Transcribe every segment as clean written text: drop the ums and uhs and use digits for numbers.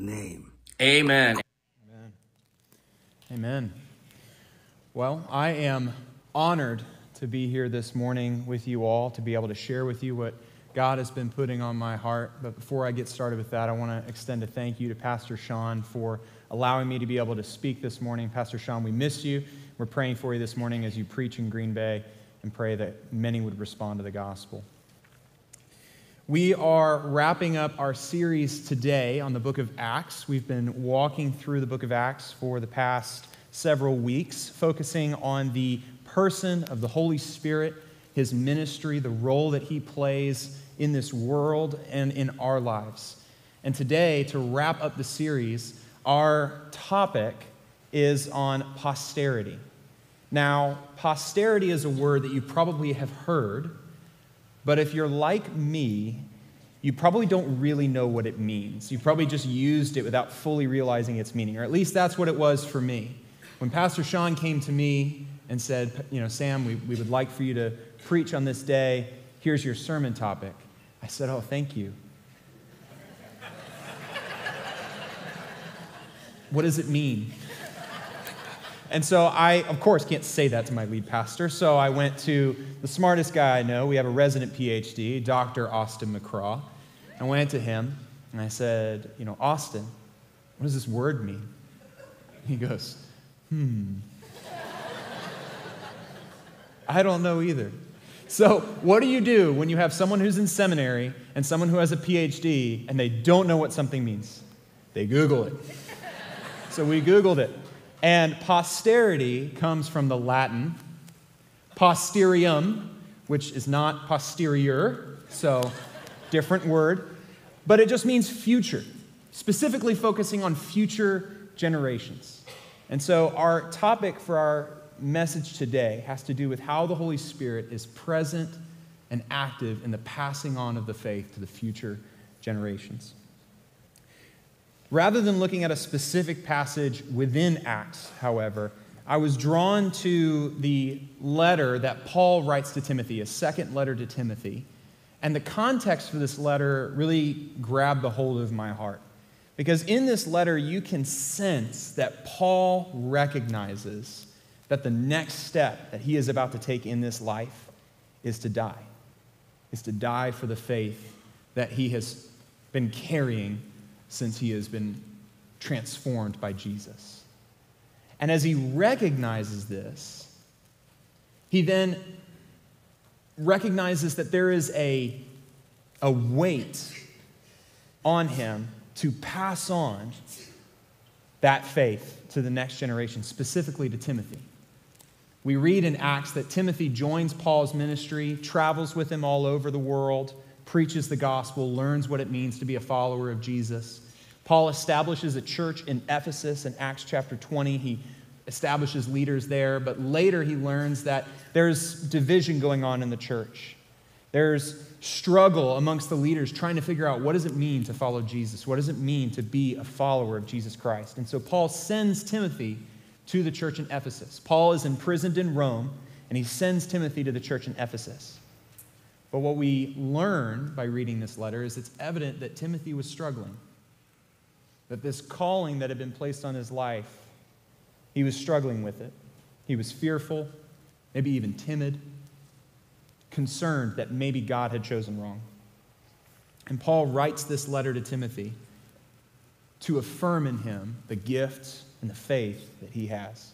name. Amen. Amen. Amen. Well, I am honored to be here this morning with you all, to be able to share with you what God has been putting on my heart. But before I get started with that, I want to extend a thank you to Pastor Sean for allowing me to be able to speak this morning. Pastor Sean, we miss you. We're praying for you this morning as you preach in Green Bay and pray that many would respond to the gospel. We are wrapping up our series today on the book of Acts. We've been walking through the book of Acts for the past several weeks, focusing on the person of the Holy Spirit, his ministry, the role that he plays in this world and in our lives. And today, to wrap up the series, our topic is on posterity. Now, posterity is a word that you probably have heard, but if you're like me, you probably don't really know what it means. You probably just used it without fully realizing its meaning, or at least that's what it was for me. When Pastor Sean came to me and said, Sam, we would like for you to preach on this day. Here's your sermon topic. I said, oh, thank you. What does it mean? And so I, of course, can't say that to my lead pastor, so I went to the smartest guy I know. We have a resident PhD, Dr. Austin McCraw. I went to him, and I said, Austin, what does this word mean? He goes, I don't know either. So what do you do when you have someone who's in seminary and someone who has a PhD and they don't know what something means? They Google it. So we Googled it. And posterity comes from the Latin posterium, which is not posterior, so different word. But it just means future, specifically focusing on future generations. And so our topic for our message today has to do with how the Holy Spirit is present and active in the passing on of the faith to the future generations. Rather than looking at a specific passage within Acts, however, I was drawn to the letter that Paul writes to Timothy, a second letter to Timothy. And the context for this letter really grabbed the hold of my heart. Because in this letter, you can sense that Paul recognizes that the next step that he is about to take in this life is to die for the faith that he has been carrying since he has been transformed by Jesus. And as he recognizes this, he then recognizes that there is a weight on him to pass on that faith to the next generation, specifically to Timothy. We read in Acts that Timothy joins Paul's ministry, travels with him all over the world, preaches the gospel, learns what it means to be a follower of Jesus. Paul establishes a church in Ephesus in Acts chapter 20. He establishes leaders there, but later he learns that there's division going on in the church. There's struggle amongst the leaders trying to figure out what does it mean to follow Jesus? What does it mean to be a follower of Jesus Christ? And so Paul sends Timothy to the church in Ephesus. Paul is imprisoned in Rome, and he sends Timothy to the church in Ephesus. But what we learn by reading this letter is it's evident that Timothy was struggling. That this calling that had been placed on his life, he was struggling with it. He was fearful, maybe even timid, concerned that maybe God had chosen wrong. And Paul writes this letter to Timothy to affirm in him the gift and the faith that he has.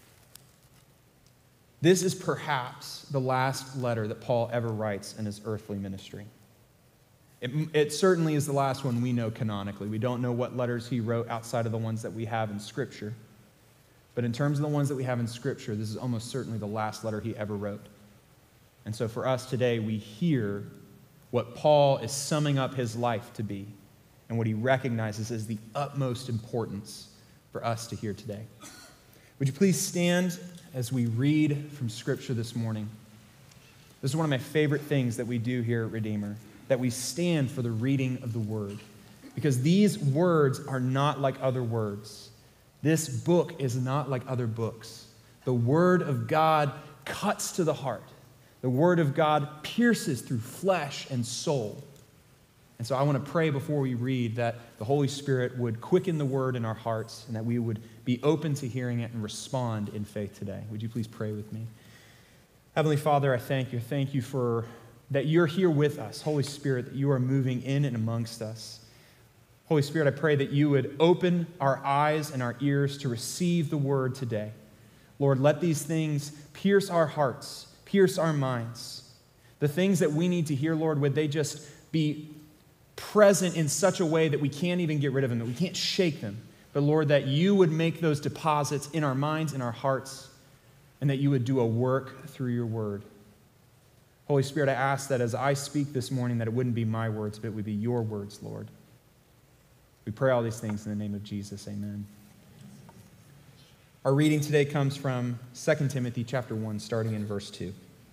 This is perhaps the last letter that Paul ever writes in his earthly ministry. It certainly is the last one we know canonically. We don't know what letters he wrote outside of the ones that we have in Scripture. But in terms of the ones that we have in Scripture, this is almost certainly the last letter he ever wrote. And so for us today, we hear what Paul is summing up his life to be and what he recognizes as the utmost importance for us to hear today. Would you please stand as we read from Scripture this morning? This is one of my favorite things that we do here at Redeemer, that we stand for the reading of the Word. Because these words are not like other words. This book is not like other books. The Word of God cuts to the heart. The Word of God pierces through flesh and soul. And so I want to pray before we read that the Holy Spirit would quicken the word in our hearts and that we would be open to hearing it and respond in faith today. Would you please pray with me? Heavenly Father, I thank you. Thank you for that you're here with us. Holy Spirit, that you are moving in and amongst us. Holy Spirit, I pray that you would open our eyes and our ears to receive the word today. Lord, let these things pierce our hearts, pierce our minds. The things that we need to hear, Lord, would they just be present in such a way that we can't even get rid of them, that we can't shake them. But Lord, that you would make those deposits in our minds, in our hearts, and that you would do a work through your word. Holy Spirit, I ask that as I speak this morning, that it wouldn't be my words, but it would be your words, Lord. We pray all these things in the name of Jesus. Amen. Our reading today comes from 2 Timothy chapter 1, starting in verse 2.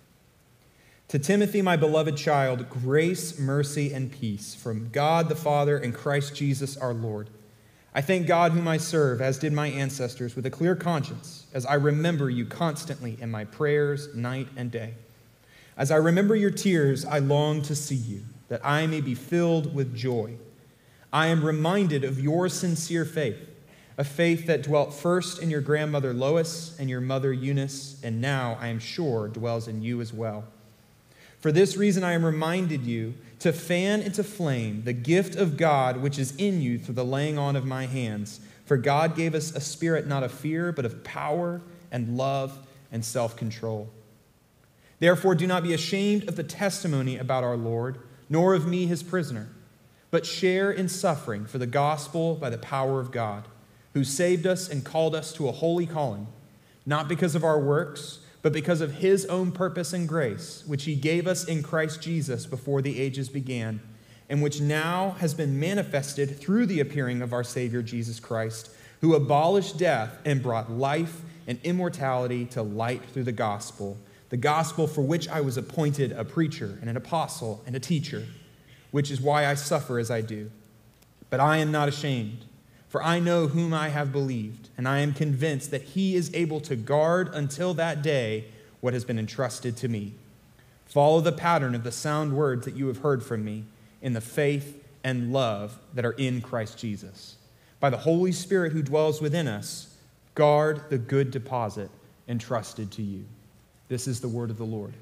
To Timothy, my beloved child, grace, mercy, and peace from God the Father and Christ Jesus our Lord. I thank God whom I serve, as did my ancestors, with a clear conscience, as I remember you constantly in my prayers night and day. As I remember your tears, I long to see you, that I may be filled with joy. I am reminded of your sincere faith, a faith that dwelt first in your grandmother Lois and your mother Eunice, and now, I am sure, dwells in you as well. For this reason, I am reminded you to fan into flame the gift of God which is in you through the laying on of my hands. For God gave us a spirit not of fear, but of power and love and self-control. Therefore, do not be ashamed of the testimony about our Lord, nor of me, his prisoner, but share in suffering for the gospel by the power of God, who saved us and called us to a holy calling, not because of our works, but because of his own purpose and grace, which he gave us in Christ Jesus before the ages began, and which now has been manifested through the appearing of our Savior Jesus Christ, who abolished death and brought life and immortality to light through the gospel for which I was appointed a preacher and an apostle and a teacher, which is why I suffer as I do. But I am not ashamed, for I know whom I have believed, and I am convinced that he is able to guard until that day what has been entrusted to me. Follow the pattern of the sound words that you have heard from me in the faith and love that are in Christ Jesus. By the Holy Spirit who dwells within us, guard the good deposit entrusted to you. This is the word of the Lord.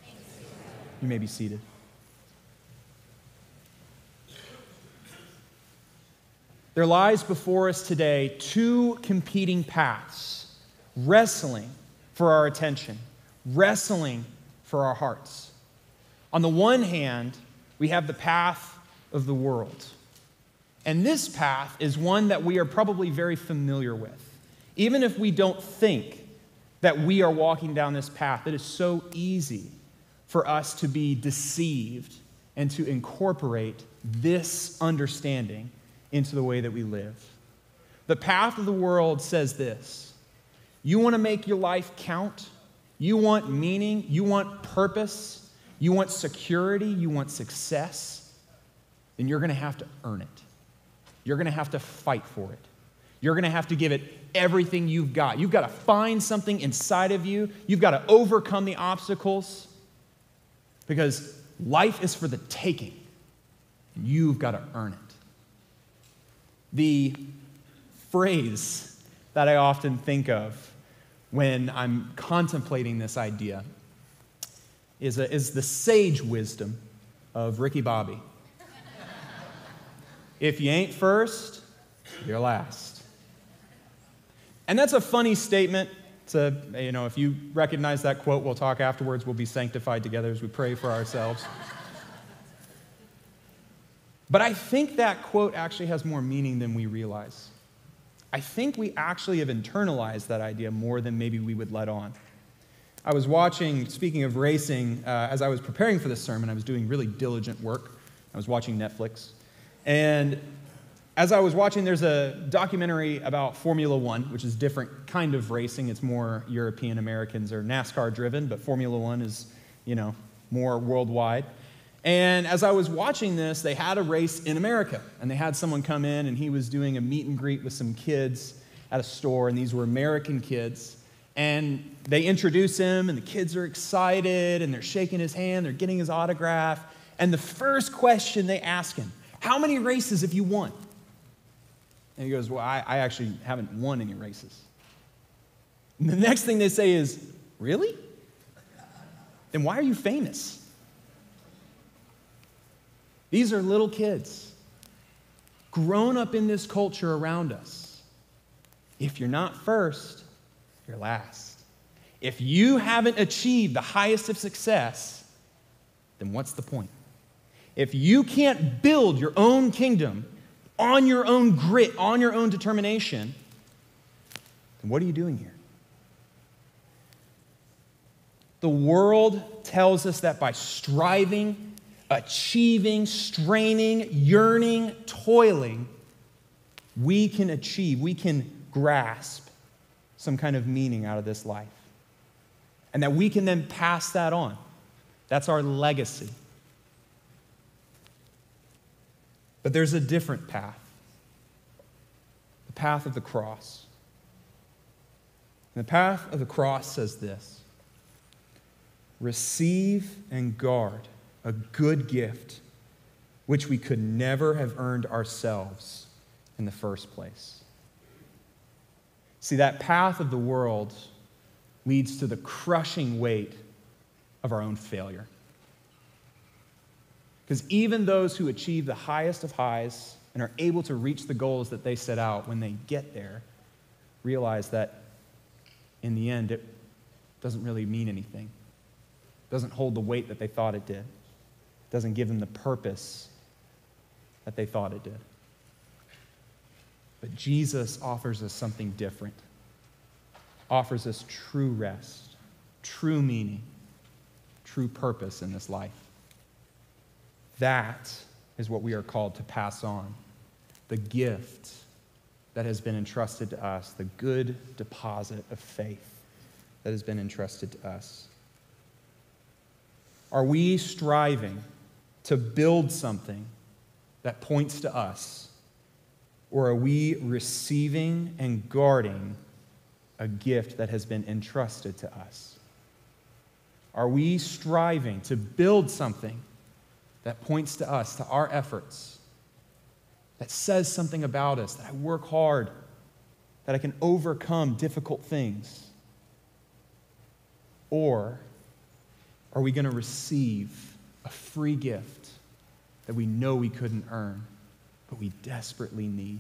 You may be seated. There lies before us today two competing paths, wrestling for our attention, wrestling for our hearts. On the one hand, we have the path of the world. And this path is one that we are probably very familiar with. Even if we don't think that we are walking down this path, it is so easy for us to be deceived and to incorporate this understanding into the way that we live. The path of the world says this: you want to make your life count, you want meaning, you want purpose, you want security, you want success, then you're going to have to earn it. You're going to have to fight for it. You're going to have to give it everything you've got. You've got to find something inside of you. You've got to overcome the obstacles, because life is for the taking. You've got to earn it. The phrase that I often think of when I'm contemplating this idea is the sage wisdom of Ricky Bobby. If you ain't first, you're last. And that's a funny statement. If you recognize that quote, we'll talk afterwards. We'll be sanctified together as we pray for ourselves. But I think that quote actually has more meaning than we realize. I think we actually have internalized that idea more than maybe we would let on. I was watching, speaking of racing, as I was preparing for this sermon, I was doing really diligent work. I was watching Netflix. And as I was watching, there's a documentary about Formula One, which is a different kind of racing. It's more European Americans or NASCAR driven, but Formula One is, more worldwide. And as I was watching this, they had a race in America, and they had someone come in, and he was doing a meet and greet with some kids at a store, and these were American kids. And they introduce him, and the kids are excited, and they're shaking his hand, they're getting his autograph. And the first question they ask him, how many races have you won? And he goes, well, I actually haven't won any races. And the next thing they say is, really? Then why are you famous? These are little kids, grown up in this culture around us. If you're not first, you're last. If you haven't achieved the highest of success, then what's the point? If you can't build your own kingdom on your own grit, on your own determination, then what are you doing here? The world tells us that by striving, achieving, straining, yearning, toiling, we can achieve, we can grasp some kind of meaning out of this life. And that we can then pass that on. That's our legacy. But there's a different path. The path of the cross. And the path of the cross says this: receive and guard a good gift which we could never have earned ourselves in the first place. See, that path of the world leads to the crushing weight of our own failure. Because even those who achieve the highest of highs and are able to reach the goals that they set out, when they get there, realize that in the end it doesn't really mean anything. It doesn't hold the weight that they thought it did. It doesn't give them the purpose that they thought it did. But Jesus offers us something different. Offers us true rest, true meaning, true purpose in this life. That is what we are called to pass on. The gift that has been entrusted to us, the good deposit of faith that has been entrusted to us. Are we striving to build something that points to us, or are we receiving and guarding a gift that has been entrusted to us? Are we striving to build something that points to us, to our efforts, that says something about us, that I work hard, that I can overcome difficult things? Or are we going to receive a free gift that we know we couldn't earn, but we desperately need?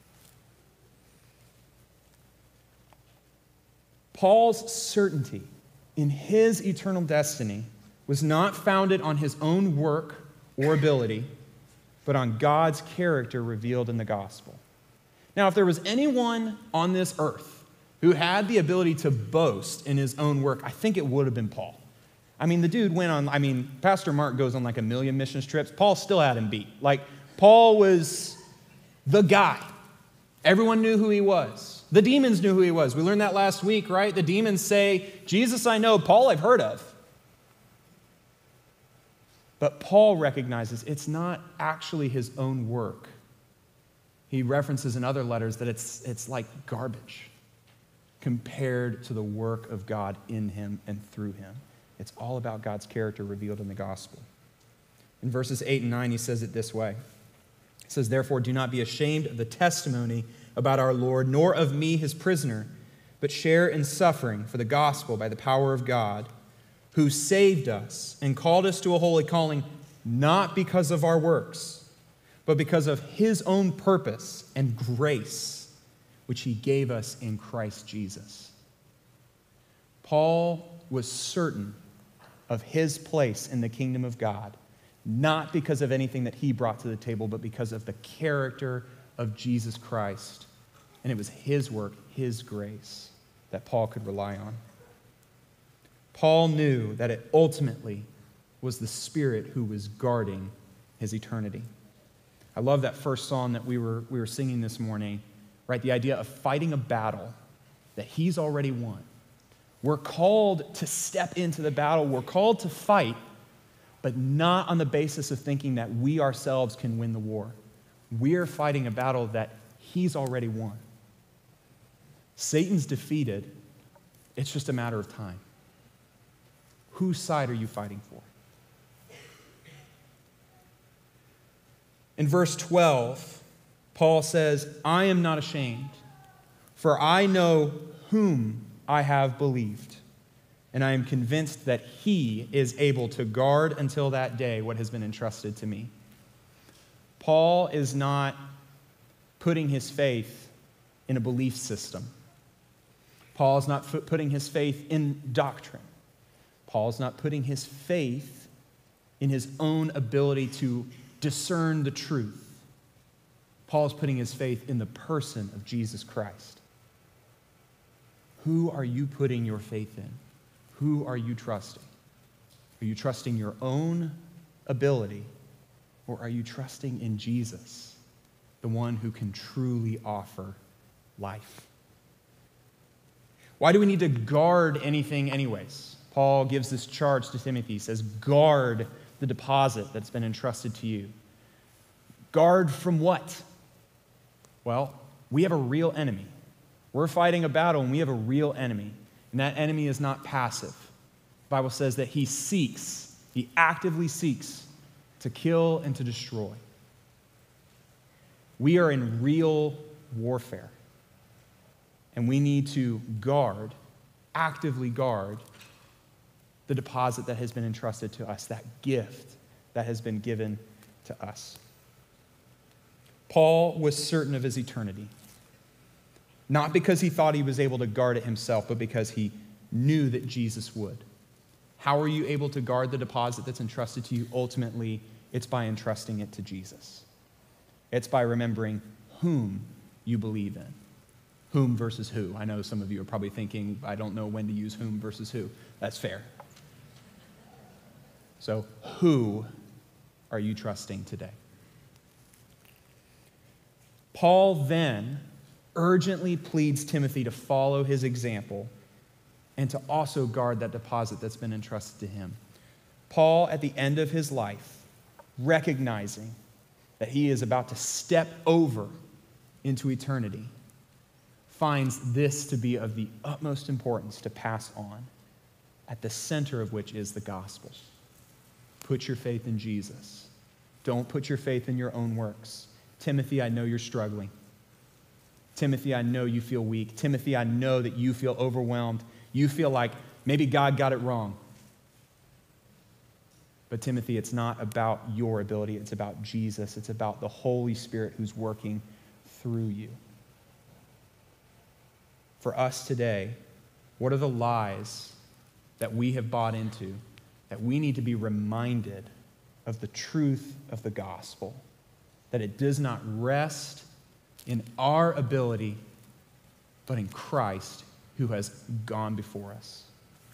Paul's certainty in his eternal destiny was not founded on his own work or ability, but on God's character revealed in the gospel. Now, if there was anyone on this earth who had the ability to boast in his own work, I think it would have been Paul. I mean, the dude went on, Pastor Mark goes on like 1 million missions trips. Paul still had him beat. Paul was the guy. Everyone knew who he was. The demons knew who he was. We learned that last week, right? The demons say, Jesus I know, Paul I've heard of. But Paul recognizes it's not actually his own work. He references in other letters that it's like garbage compared to the work of God in him and through him. It's all about God's character revealed in the gospel. In verses 8 and 9, he says it this way. He says, therefore, do not be ashamed of the testimony about our Lord, nor of me, his prisoner, but share in suffering for the gospel by the power of God, who saved us and called us to a holy calling, not because of our works, but because of his own purpose and grace, which he gave us in Christ Jesus. Paul was certain of his place in the kingdom of God, not because of anything that he brought to the table, but because of the character of Jesus Christ. And it was his work, his grace, that Paul could rely on. Paul knew that it ultimately was the Spirit who was guarding his eternity. I love that first song that we were singing this morning, right? The idea of fighting a battle that he's already won. We're called to step into the battle. We're called to fight, but not on the basis of thinking that we ourselves can win the war. We're fighting a battle that he's already won. Satan's defeated. It's just a matter of time. Whose side are you fighting for? In verse 12, Paul says, I am not ashamed, for I know whom I have believed, and I am convinced that he is able to guard until that day what has been entrusted to me. Paul is not putting his faith in a belief system. Paul is not putting his faith in doctrine. Paul is not putting his faith in his own ability to discern the truth. Paul is putting his faith in the person of Jesus Christ. Who are you putting your faith in? Who are you trusting? Are you trusting your own ability, or are you trusting in Jesus, the one who can truly offer life? Why do we need to guard anything anyways? Paul gives this charge to Timothy. He says, guard the deposit that's been entrusted to you. Guard from what? Well, we have a real enemy. We're fighting a battle and we have a real enemy. And that enemy is not passive. The Bible says that he actively seeks to kill and to destroy. We are in real warfare. And we need to actively guard the deposit that has been entrusted to us, that gift that has been given to us. Paul was certain of his eternity, not because he thought he was able to guard it himself, but because he knew that Jesus would. How are you able to guard the deposit that's entrusted to you? Ultimately, it's by entrusting it to Jesus. It's by remembering whom you believe in. Whom versus who. I know some of you are probably thinking, I don't know when to use whom versus who. That's fair. So, who are you trusting today? Paul then urgently pleads Timothy to follow his example and to also guard that deposit that's been entrusted to him. Paul, at the end of his life, recognizing that he is about to step over into eternity, finds this to be of the utmost importance to pass on, at the center of which is the gospel. Put your faith in Jesus. Don't put your faith in your own works. Timothy, I know you're struggling. Timothy, I know you feel weak. Timothy, I know that you feel overwhelmed. You feel like maybe God got it wrong. But Timothy, it's not about your ability. It's about Jesus. It's about the Holy Spirit who's working through you. For us today, what are the lies that we have bought into that we need to be reminded of the truth of the gospel? That it does not rest in our ability, but in Christ who has gone before us.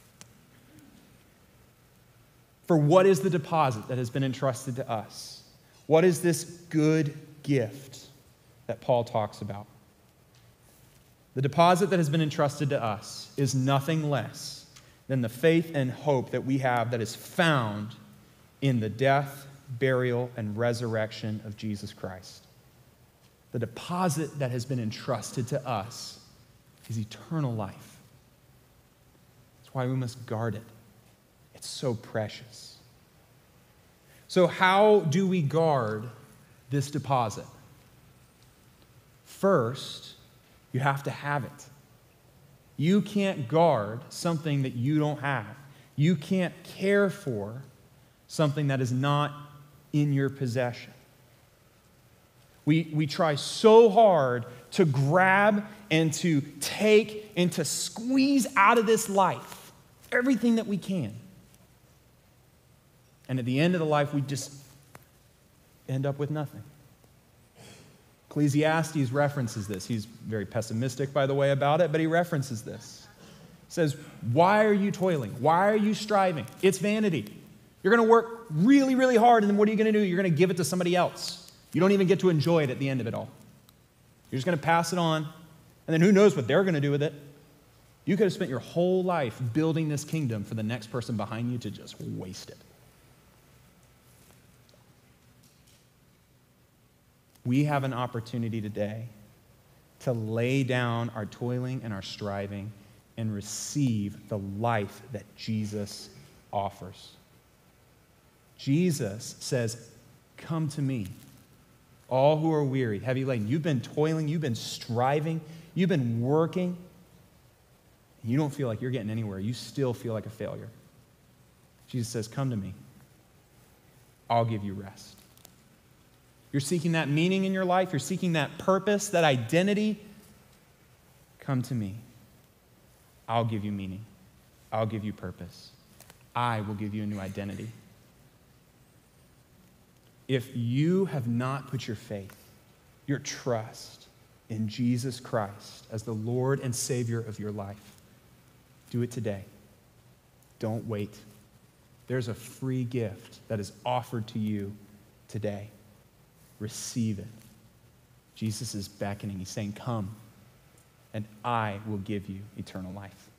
For what is the deposit that has been entrusted to us? What is this good gift that Paul talks about? The deposit that has been entrusted to us is nothing less than the faith and hope that we have that is found in the death, burial, and resurrection of Jesus Christ. The deposit that has been entrusted to us is eternal life. That's why we must guard it. It's so precious. So how do we guard this deposit? First, you have to have it. You can't guard something that you don't have. You can't care for something that is not in your possession. We try so hard to grab and to take and to squeeze out of this life everything that we can. And at the end of the life, we just end up with nothing. Ecclesiastes references this. He's very pessimistic, by the way, about it, but he references this. He says, why are you toiling? Why are you striving? It's vanity. You're going to work really, really hard, and then what are you going to do? You're going to give it to somebody else. You don't even get to enjoy it at the end of it all. You're just going to pass it on, and then who knows what they're going to do with it. You could have spent your whole life building this kingdom for the next person behind you to just waste it. We have an opportunity today to lay down our toiling and our striving and receive the life that Jesus offers. Jesus says, come to me. all who are weary, heavy laden. You've been toiling, you've been striving, you've been working. You don't feel like you're getting anywhere. You still feel like a failure. Jesus says, come to me. I'll give you rest. You're seeking that meaning in your life. You're seeking that purpose, that identity. Come to me. I'll give you meaning. I'll give you purpose. I will give you a new identity. If you have not put your faith, your trust in Jesus Christ as the Lord and Savior of your life, do it today. Don't wait. There's a free gift that is offered to you today. Receive it. Jesus is beckoning. He's saying, come, and I will give you eternal life.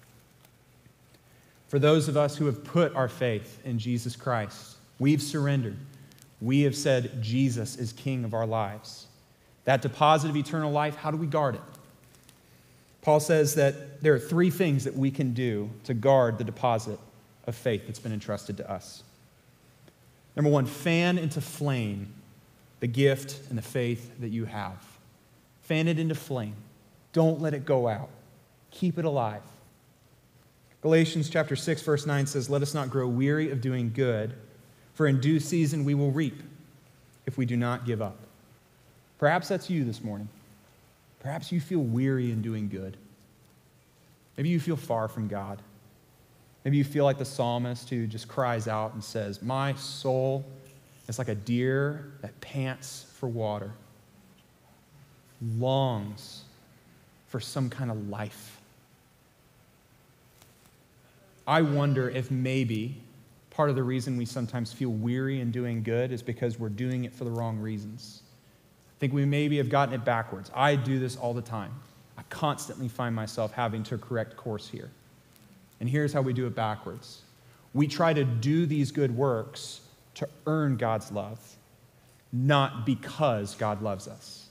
For those of us who have put our faith in Jesus Christ, we've surrendered. We have said Jesus is King of our lives. That deposit of eternal life, how do we guard it? Paul says that there are three things that we can do to guard the deposit of faith that's been entrusted to us. Number one, fan into flame the gift and the faith that you have. Fan it into flame. Don't let it go out. Keep it alive. Galatians chapter 6, verse 9 says, let us not grow weary of doing good, for in due season we will reap if we do not give up. Perhaps that's you this morning. Perhaps you feel weary in doing good. Maybe you feel far from God. Maybe you feel like the psalmist who just cries out and says, my soul is like a deer that pants for water, longs for some kind of life. I wonder if maybe part of the reason we sometimes feel weary in doing good is because we're doing it for the wrong reasons. I think we maybe have gotten it backwards. I do this all the time. I constantly find myself having to correct course here. And here's how we do it backwards. We try to do these good works to earn God's love, not because God loves us.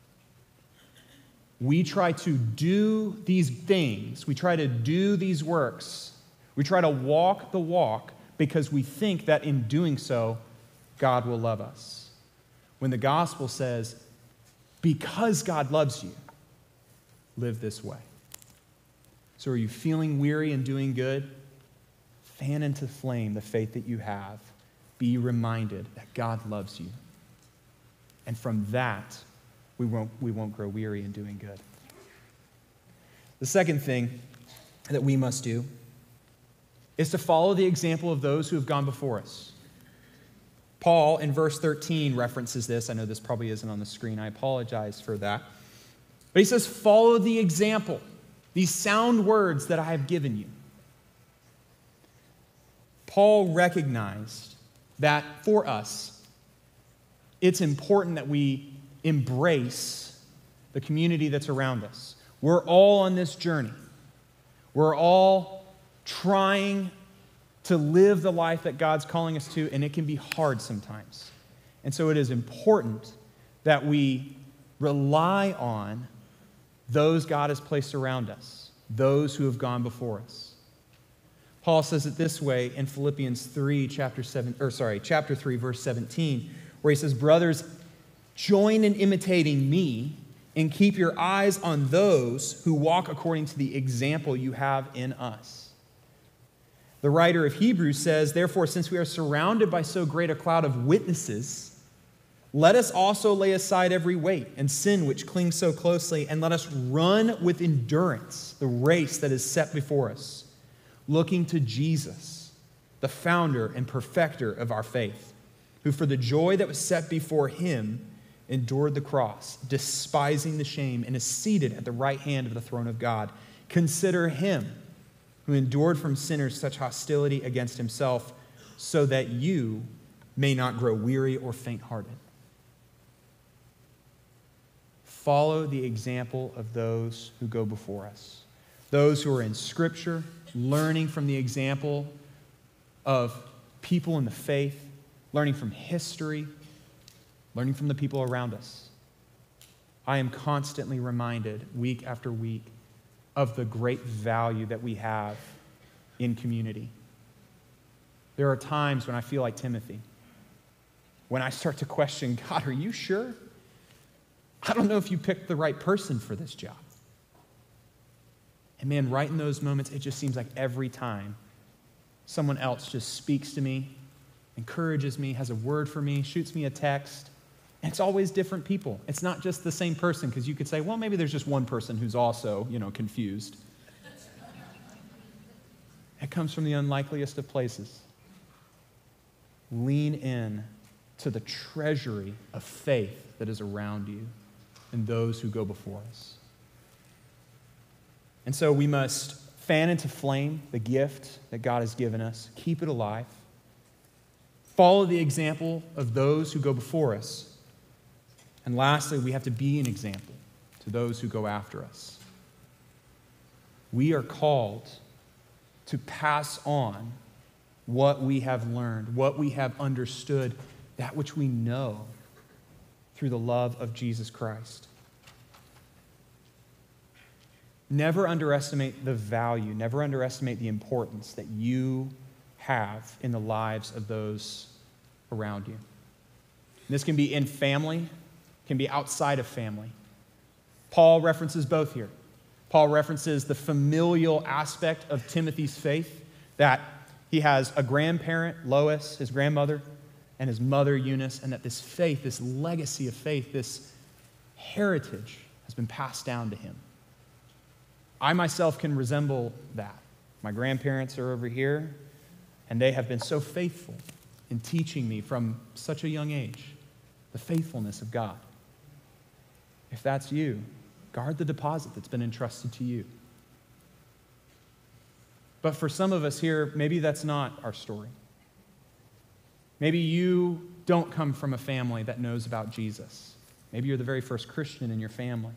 We try to do these things, we try to do these works, we try to walk the walk because we think that in doing so, God will love us. When the gospel says, because God loves you, live this way. So are you feeling weary in doing good? Fan into flame the faith that you have. Be reminded that God loves you. And from that, we won't grow weary in doing good. The second thing that we must do is to follow the example of those who have gone before us. Paul, in verse 13, references this. I know this probably isn't on the screen. I apologize for that. But he says, follow the example, these sound words that I have given you. Paul recognized that for us, it's important that we embrace the community that's around us. We're all on this journey. We're all trying to live the life that God's calling us to, and it can be hard sometimes. And so it is important that we rely on those God has placed around us, those who have gone before us. Paul says it this way in Philippians 3, chapter 3, verse 17, where he says, brothers, join in imitating me and keep your eyes on those who walk according to the example you have in us. The writer of Hebrews says, therefore, since we are surrounded by so great a cloud of witnesses, let us also lay aside every weight and sin which clings so closely, and let us run with endurance the race that is set before us, looking to Jesus, the founder and perfecter of our faith, who for the joy that was set before him endured the cross, despising the shame, and is seated at the right hand of the throne of God. Consider him who endured from sinners such hostility against himself, so that you may not grow weary or faint-hearted. Follow the example of those who go before us, those who are in Scripture, learning from the example of people in the faith, learning from history, learning from the people around us. I am constantly reminded, week after week, of the great value that we have in community. There are times when I feel like Timothy, when I start to question, God, are you sure? I don't know if you picked the right person for this job. And man, right in those moments, it just seems like every time someone else just speaks to me, encourages me, has a word for me, shoots me a text, and it's always different people. It's not just the same person, because you could say, well, maybe there's just one person who's also, confused. It comes from the unlikeliest of places. Lean in to the treasury of faith that is around you and those who go before us. And so we must fan into flame the gift that God has given us, keep it alive, follow the example of those who go before us, and lastly, we have to be an example to those who go after us. We are called to pass on what we have learned, what we have understood, that which we know through the love of Jesus Christ. Never underestimate the value, never underestimate the importance that you have in the lives of those around you. And this can be in family, can be outside of family. Paul references both here. Paul references the familial aspect of Timothy's faith, that he has a grandparent, Lois, his grandmother, and his mother, Eunice, and that this faith, this legacy of faith, this heritage has been passed down to him. I myself can resemble that. My grandparents are over here, and they have been so faithful in teaching me from such a young age the faithfulness of God. If that's you, guard the deposit that's been entrusted to you. But for some of us here, maybe that's not our story. Maybe you don't come from a family that knows about Jesus. Maybe you're the very first Christian in your family.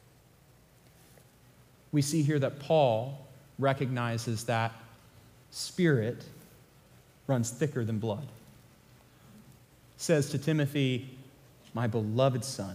We see here that Paul recognizes that spirit runs thicker than blood. Says to Timothy, my beloved son.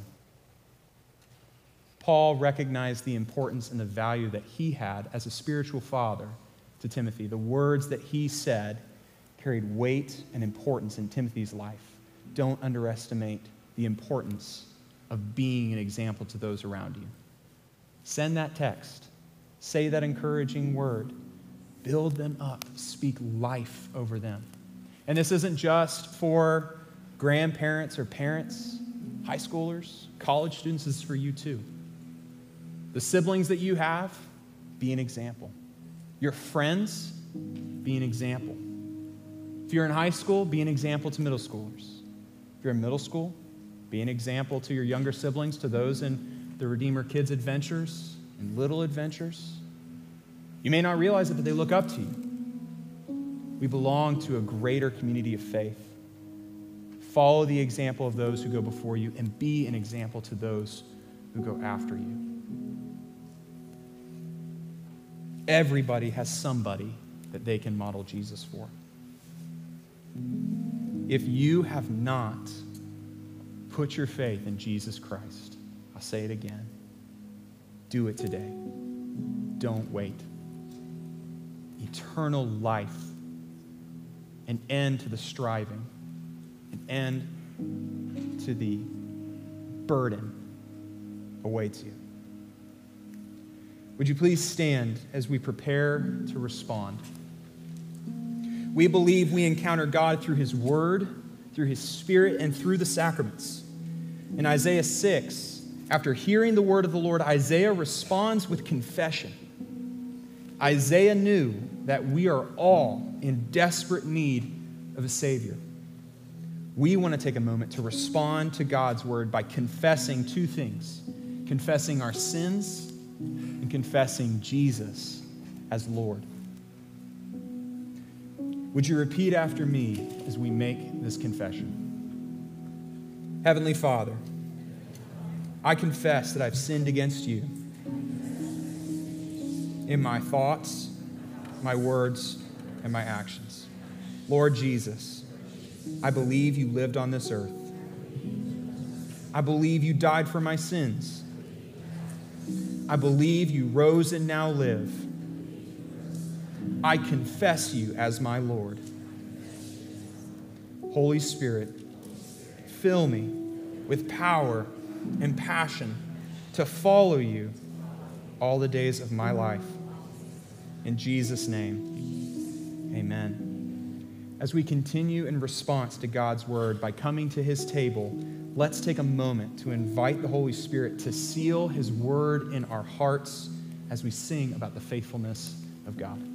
Paul recognized the importance and the value that he had as a spiritual father to Timothy. The words that he said carried weight and importance in Timothy's life. Don't underestimate the importance of being an example to those around you. Send that text. Say that encouraging word. Build them up. Speak life over them. And this isn't just for grandparents or parents, high schoolers, college students. This is for you too. The siblings that you have, be an example. Your friends, be an example. If you're in high school, be an example to middle schoolers. If you're in middle school, be an example to your younger siblings, to those in the Redeemer Kids Adventures and Little Adventures. You may not realize it, but they look up to you. We belong to a greater community of faith. Follow the example of those who go before you and be an example to those who go after you. Everybody has somebody that they can model Jesus for. If you have not put your faith in Jesus Christ, I'll say it again, do it today. Don't wait. Eternal life, an end to the striving, an end to the burden awaits you. Would you please stand as we prepare to respond? We believe we encounter God through His Word, through His Spirit, and through the sacraments. In Isaiah 6, after hearing the word of the Lord, Isaiah responds with confession. Isaiah knew that we are all in desperate need of a Savior. We want to take a moment to respond to God's Word by confessing two things: confessing our sins and confessing Jesus as Lord. Would you repeat after me as we make this confession? Heavenly Father, I confess that I've sinned against you in my thoughts, my words, and my actions. Lord Jesus, I believe you lived on this earth. I believe you died for my sins. I believe you rose and now live. I confess you as my Lord. Holy Spirit, fill me with power and passion to follow you all the days of my life. In Jesus' name, amen. As we continue in response to God's word by coming to his table, let's take a moment to invite the Holy Spirit to seal his word in our hearts as we sing about the faithfulness of God.